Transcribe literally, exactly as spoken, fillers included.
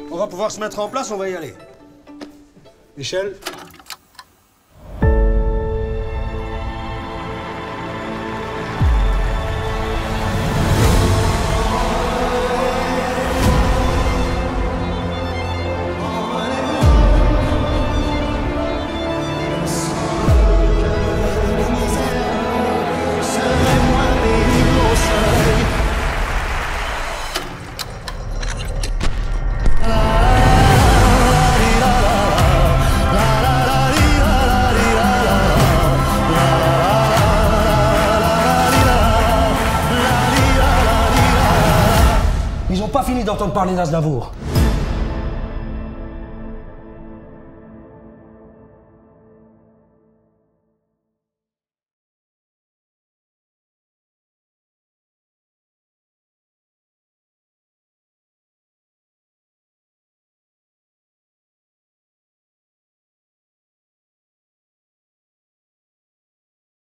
On va pouvoir se mettre en place, on va y aller. Michel? Ils ont pas fini d'entendre parler d'Aznavour.